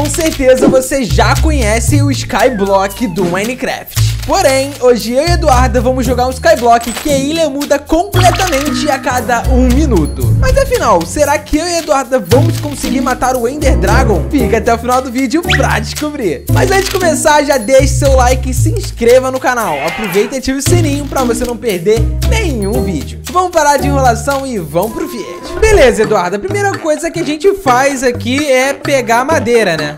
Com certeza você já conhece o Skyblock do Minecraft. Porém, hoje eu e Eduarda vamos jogar um Skyblock que a ilha muda completamente a cada 1 minuto. Mas afinal, será que eu e Eduarda vamos conseguir matar o Ender Dragon? Fica até o final do vídeo pra descobrir. Mas antes de começar, já deixe seu like e se inscreva no canal. Aproveita e ative o sininho pra você não perder nenhum vídeo. Vamos parar de enrolação e vamos pro vídeo. Beleza, Eduarda, a primeira coisa que a gente faz aqui é pegar madeira, né?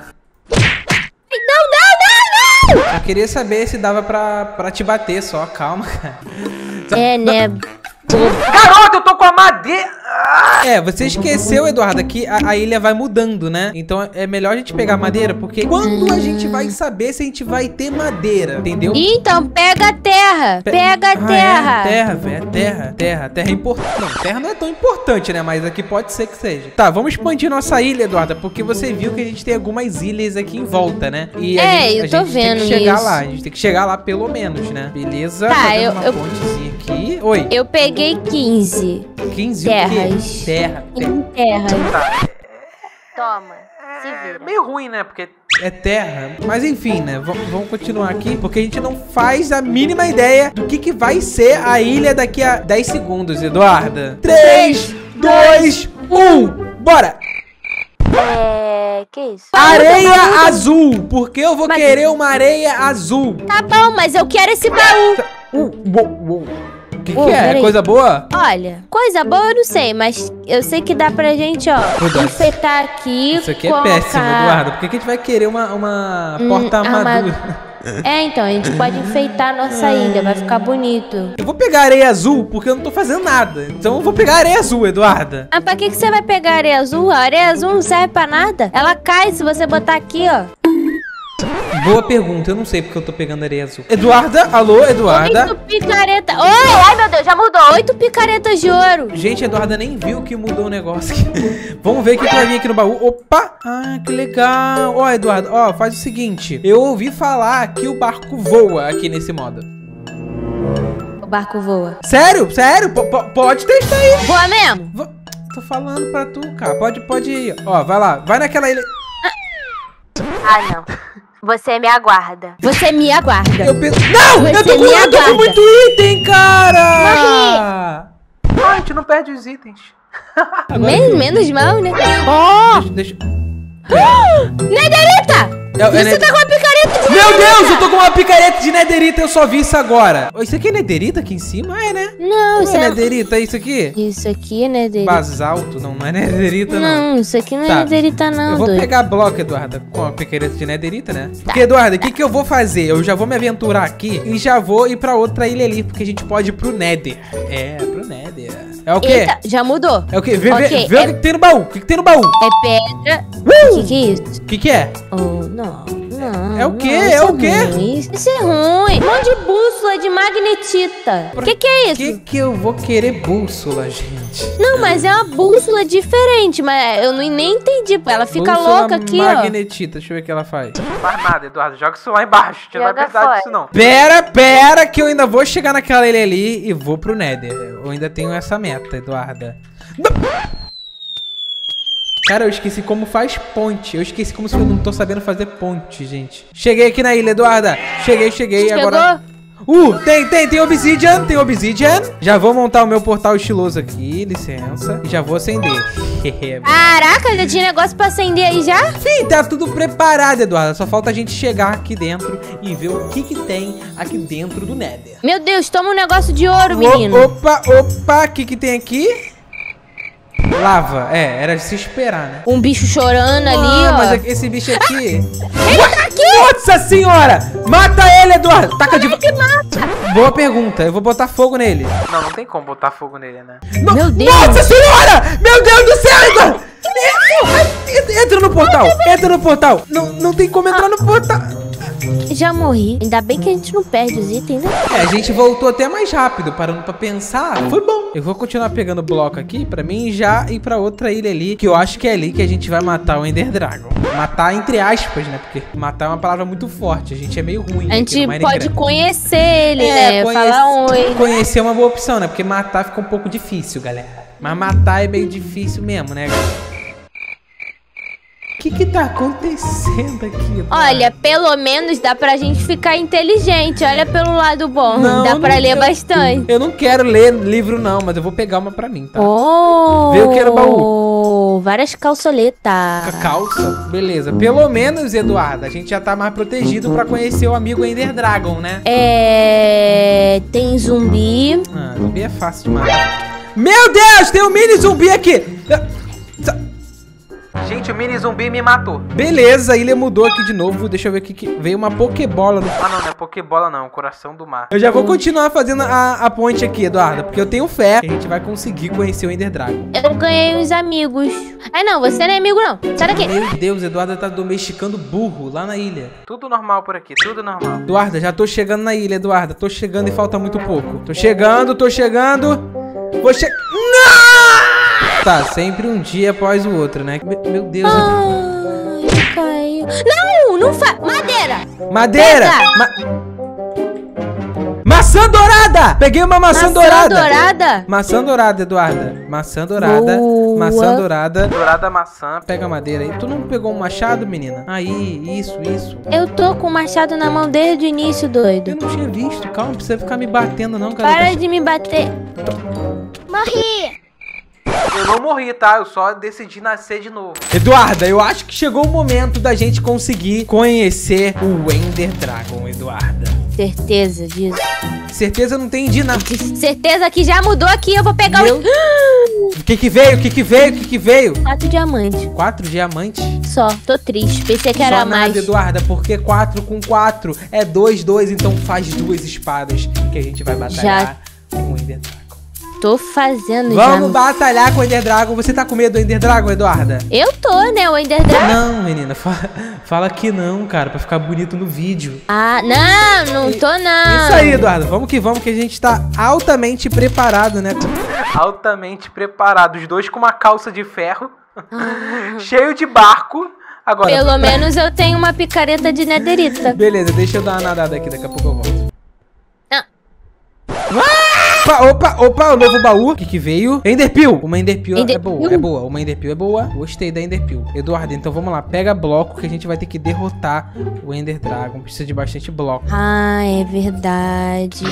Não! Eu queria saber se dava pra te bater só, calma, cara. É, né? Garoto, eu tô com a madeira! É, você esqueceu, Eduarda, que a ilha vai mudando, né? Então é melhor a gente pegar madeira, porque quando a gente vai saber se a gente vai ter madeira, entendeu? Então pega a terra, pega a terra. Terra, velho, terra é importante. Não, terra não é tão importante, né? Mas aqui pode ser que seja. Tá, vamos expandir nossa ilha, Eduarda, porque você viu que a gente tem algumas ilhas aqui em volta, né? E eu tô vendo tem que chegar isso. lá, a gente tem que chegar lá pelo menos, né? Beleza? Tá, fazendo uma pontezinha aqui. Oi. Eu peguei 15 O terras. quê? Terra. Terra. Toma, se vira. Meio ruim, né? Porque é terra. Mas enfim, né? Vamos continuar aqui, porque a gente não faz a mínima ideia do que vai ser a ilha daqui a 10 segundos, Eduarda. 3, 2, 1, bora! Que isso? Areia azul! Porque eu vou querer uma areia azul. Tá bom, mas eu quero esse baú. O que é? Peraí. Coisa boa? Olha, coisa boa eu não sei, mas eu sei que dá pra gente, ó, enfeitar aqui. Isso aqui é péssimo, Eduardo. Por que a gente vai querer uma porta-armadura? Então, a gente pode enfeitar a nossa ilha, vai ficar bonito. Eu vou pegar areia azul porque eu não tô fazendo nada. Então eu vou pegar areia azul, Eduarda. Mas pra que você vai pegar areia azul? A areia azul não serve pra nada. Ela cai se você botar aqui, ó. Boa pergunta, eu não sei porque eu tô pegando areia azul. Eduarda, alô, Eduarda. 8 picaretas. Oi, ai meu Deus, já mudou. 8 picaretas de ouro. Gente, a Eduarda nem viu que mudou o negócio aqui. Vamos ver o que vai vir aqui no baú. Opa! Ah, que legal. Ó, Eduarda, ó, faz o seguinte. Eu ouvi falar que o barco voa aqui nesse modo. O barco voa. Sério? Sério? Pode testar aí. Voa mesmo? Tô falando pra tu, cara. Pode ir. Ó, vai lá. Vai naquela ilha. Ah, não. Você me aguarda. Você me aguarda. Não! Eu tô com muito item, cara! A gente não perde os itens. Menos mal, né? Ó! Deixa... Nederita! Você tá com uma picareta de Meu Deus, eu tô com uma picareta de nederita, eu só vi isso agora. Isso aqui é nederita aqui em cima? Ah, é, né? Não, isso é nederita, isso aqui? Isso aqui é nederita. Basalto, não é nederita, não. Não, isso aqui não é nederita, não. Eu vou pegar bloco, Eduarda, com a picareta de nederita, né? Porque, Eduarda, o que eu vou fazer? Eu já vou me aventurar aqui e já vou ir pra outra ilha ali, porque a gente pode ir pro Nether. É, pro Nether. É o quê? Eita, já mudou. É o quê? Vê o que tem no baú. O que tem no baú? É pedra. O que é isso? O que é? Oh, não. É o quê? É o quê? Isso é ruim. Um monte de bússola de magnetita. O que é isso? Que eu vou querer bússola, gente? Não, mas é uma bússola diferente, mas eu nem entendi. Ela fica bússola louca aqui, magnetita. Deixa eu ver o que ela faz. Não faz nada, Eduardo. Joga isso lá embaixo. Você não vai precisar fora. disso, não. Pera, que eu ainda vou chegar naquela ilha ali e vou pro Nether. Eu ainda tenho essa meta, Eduarda. Cara, eu esqueci como faz ponte. Eu esqueci como se eu não tô sabendo fazer ponte, gente. Cheguei aqui na ilha, Eduarda. Cheguei. Chegou? Agora... tem obsidian. Já vou montar o meu portal estiloso aqui, licença. E já vou acender. Caraca, já tinha negócio pra acender aí já? Sim, tá tudo preparado, Eduarda. Só falta a gente chegar aqui dentro e ver o que tem aqui dentro do Nether. Meu Deus, toma um negócio de ouro, menino. Opa, o que tem aqui? Lava, era de se esperar, né? Um bicho chorando ali, ó. Mas esse bicho aqui... Ele tá aqui! Nossa senhora! Mata ele, Eduardo! Taca de... mata! Boa pergunta, eu vou botar fogo nele. Não tem como botar fogo nele, né? Meu Deus! Nossa senhora! Meu Deus do céu, Eduardo! Entra no portal! Não tem como entrar no portal. Já morri. Ainda bem que a gente não perde os itens, né? A gente voltou até mais rápido, parando pra pensar. Foi bom. Eu vou continuar pegando bloco aqui pra mim já ir pra outra ilha ali, que eu acho que é ali que a gente vai matar o Ender Dragon. Matar entre aspas, né? Porque matar é uma palavra muito forte. A gente é meio ruim. A gente pode conhecer ele, né? Falar oi. Conhecer é uma boa opção, né? Porque matar fica um pouco difícil, galera. Mas matar é meio difícil mesmo, né, galera? que tá acontecendo aqui? Olha, pelo menos dá pra gente ficar inteligente. Olha pelo lado bom. Não, dá pra ler bastante. Eu não quero ler livro não, mas eu vou pegar uma pra mim, tá? Oh! Vê o que era o baú. Várias calçoletas. Calça? Beleza. Pelo menos, Eduardo, a gente já tá mais protegido pra conhecer o amigo Ender Dragon, né? Tem zumbi. Ah, zumbi é fácil de matar. Meu Deus, tem um mini zumbi aqui. Gente, o mini zumbi me matou. Beleza, a ilha mudou aqui de novo. Deixa eu ver o que veio uma pokebola. Ah, não é pokebola não, coração do mar. Eu já vou continuar fazendo a ponte aqui, Eduardo, porque eu tenho fé que a gente vai conseguir conhecer o Ender Dragon. Eu ganhei uns amigos. Ah, não, você não é amigo não. Sai daqui. Meu Deus, Eduardo tá domesticando burro lá na ilha. Tudo normal por aqui, tudo normal. Eduardo, já tô chegando na ilha, Eduardo. Tô chegando e falta muito pouco. Tô chegando. Vou chegar. Não! Tá, sempre um dia após o outro, né? Meu Deus. Ai, caiu. Não faz. Madeira! Maçã dourada! Peguei uma maçã dourada! Maçã dourada, Eduarda. Maçã dourada. Boa. Maçã dourada. Dourada maçã. Pega a madeira aí. Tu não pegou um machado, menina? Aí, isso. Eu tô com o machado na mão desde o início, doido. Eu não tinha visto. Calma, não precisa ficar me batendo, não, cara. Para de me bater. Morri! Eu não morri, tá? Eu só decidi nascer de novo. Eduarda, eu acho que chegou o momento da gente conseguir conhecer o Ender Dragon, Eduarda. Certeza disso. Certeza não tem de nada. Certeza que já mudou aqui, eu vou pegar O que veio? 4 diamantes. 4 diamantes? Só, tô triste. Pensei que era Só nada, mais. Eduarda, porque 4 com 4 é 2, então faz 2 espadas que a gente vai batalhar com o Ender Dragon. Tô fazendo Vamos batalhar com o Ender Dragon. Você tá com medo do Ender Dragon, Eduarda? Eu tô, né? O Ender Dragon. Não, menina. Fala que não, cara. Pra ficar bonito no vídeo. Ah, não tô não. Isso aí, Eduarda. Vamos que a gente tá altamente preparado, né? Altamente preparado. Os dois com uma calça de ferro. Cheio de barco. Agora, pelo menos eu tenho uma picareta de nederita. Beleza, deixa eu dar uma nadada aqui. Daqui a pouco eu volto. Opa, o novo baú. O que veio? Enderpeel. Uma Enderpeel é boa. Uma Enderpeel é boa. Gostei da Enderpeel. Eduardo, então vamos lá. Pega bloco que a gente vai ter que derrotar o Ender Dragon. Precisa de bastante bloco. Ah, é verdade.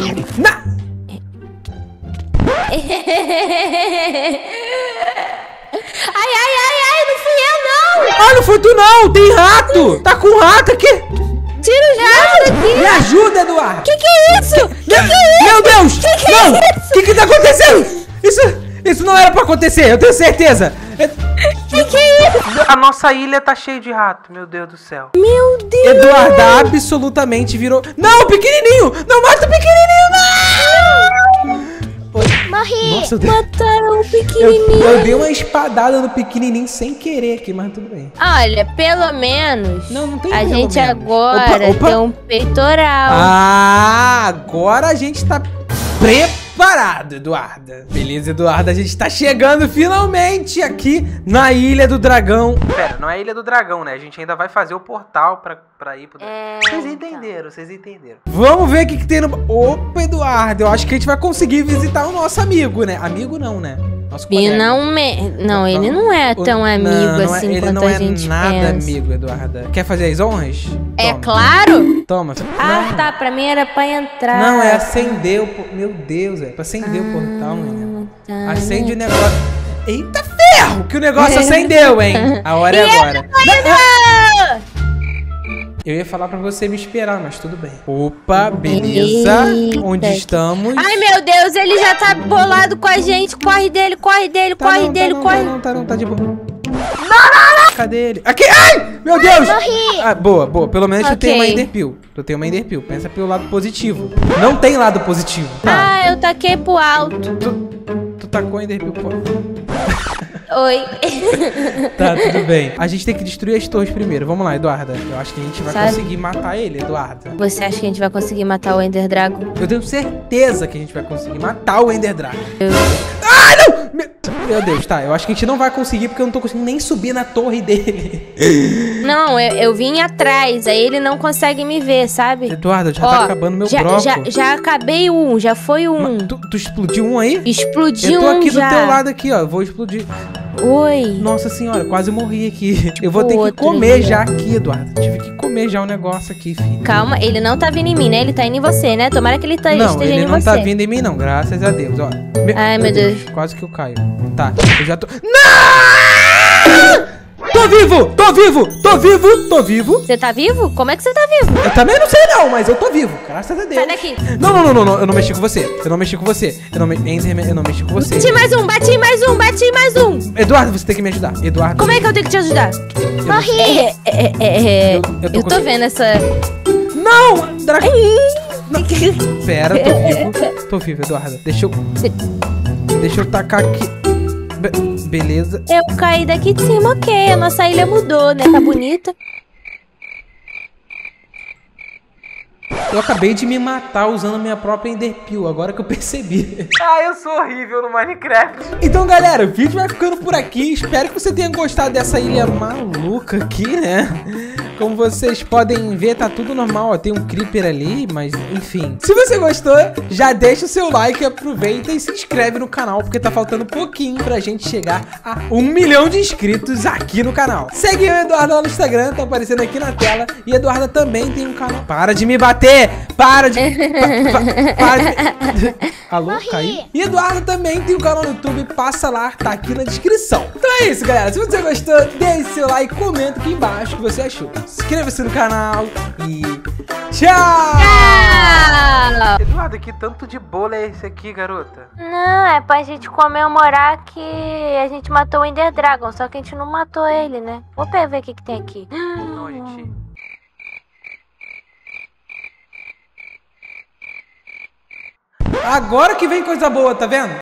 Ai, não fui eu não. Ah, não foi tu não. Tem rato. Tá com rato aqui. Tira o jato daqui! Me ajuda, Eduardo! Que é isso? Meu Deus! Não! O que tá acontecendo? Isso não era pra acontecer, eu tenho certeza! Que é isso? A nossa ilha tá cheia de rato, meu Deus do céu. Meu Deus! Eduardo absolutamente virou... Não, pequenininho! Não mata o pequenininho, não! Morri! Nossa, mataram o pequenininho. Eu dei uma espadada no pequenininho sem querer aqui, mas tudo bem. Olha, pelo menos não tem a gente menos. agora tem um peitoral. Ah, agora a gente tá preparado, Eduarda. Beleza, Eduarda, a gente tá chegando finalmente aqui na Ilha do Dragão. Pera, não é a Ilha do Dragão, né? A gente ainda vai fazer o portal pra ir pro... Vocês entenderam. Vamos ver o que tem no... Opa, Eduardo, eu acho que a gente vai conseguir visitar o nosso amigo, né? Amigo não, né? Nosso colega. Não, ele não é tão amigo assim quanto a gente pensa. Ele não é nada amigo, Eduarda. Quer fazer as honras? É claro. Toma. Ah, tá. Pra mim era pra entrar. Não, é acender o... Meu Deus, é pra acender o portal, menina. Tá. Acende o negócio. Eita ferro, que o negócio acendeu, hein? A hora é agora. Eu ia falar pra você me esperar, mas tudo bem. Opa, beleza. Eita. Onde estamos? Ai, meu Deus, ele já tá bolado com a gente. Corre dele. Tá de boa. Cadê ele? Aqui! Ai! Meu Deus! Morri! Ah, boa. Pelo menos eu tenho uma Enderpeel. Tu tem uma Enderpeel. Pensa pelo lado positivo. Não tem lado positivo. Tá. Ah, eu taquei pro alto. Tu tacou a Enderpeel pro alto. Oi. Tá, tudo bem. A gente tem que destruir as torres primeiro. Vamos lá, Eduarda. Eu acho que a gente vai conseguir matar ele, Eduarda. Você acha que a gente vai conseguir matar o Ender Dragon? Eu tenho certeza que a gente vai conseguir matar o Ender Dragon. Ai, não! Meu Deus, tá. Eu acho que a gente não vai conseguir porque eu não tô conseguindo nem subir na torre dele. Não, eu vim atrás. Aí ele não consegue me ver, sabe? Eduarda, já tá acabando meu bloco. Já acabei um. Já foi um. Tu explodiu um aí? Explodiu um. Eu tô aqui do já. teu lado aqui, ó. Eu vou explodir. Oi. Nossa senhora, quase morri aqui. Eu vou ter que Outro comer dia. já aqui, Eduardo. Tive que comer já o negócio aqui, filho. Calma, ele não tá vindo em mim, né? Ele tá indo em você, né? Tomara que ele Não, esteja ele em não você. tá vindo em mim não, graças a Deus, ó. Ai, meu Deus. Quase que eu caio. Tá, eu já tô... Não! Tô vivo! Tô vivo! Tô vivo! Tô vivo! Você tá vivo? Como é que você tá vivo? Eu também não sei não, mas eu tô vivo, graças a Deus. Sai daqui. Não, eu não mexi com você. Eu não mexi com você. Eu não mexi com você. Bati mais um, bati mais um, bati mais um. Eduardo, você tem que me ajudar. Eduardo. Como é que eu tenho que te ajudar? Morri! Eu tô vendo essa... Não! Pera, tô vivo. Tô vivo, Eduardo. Deixa eu tacar aqui. Beleza. Eu caí daqui de cima, ok. A nossa ilha mudou, né? Tá bonita. Eu acabei de me matar usando minha própria Enderpeel, agora que eu percebi. Eu sou horrível no Minecraft. Então, galera, o vídeo vai ficando por aqui. Espero que você tenha gostado dessa ilha maluca aqui, né? Como vocês podem ver, tá tudo normal, ó. Tem um creeper ali, mas enfim. Se você gostou, já deixa o seu like, aproveita e se inscreve no canal, porque tá faltando pouquinho pra gente chegar a 1 milhão de inscritos aqui no canal. Segue o Eduardo lá no Instagram, tá aparecendo aqui na tela. E Eduarda também tem um canal. Para de me bater! Para de... Alô, caiu? E Eduardo também tem um canal no YouTube, passa lá, tá aqui na descrição. Então é isso, galera. Se você gostou, deixe seu like, comenta aqui embaixo o que você achou. Inscreva-se no canal e tchau! Tchau! Eduardo, que tanto de bolo é esse aqui, garota? Não, é pra gente comemorar que a gente matou o Ender Dragon, só que a gente não matou ele, né? Vou ver o que tem aqui. Não, gente... Agora que vem coisa boa, tá vendo?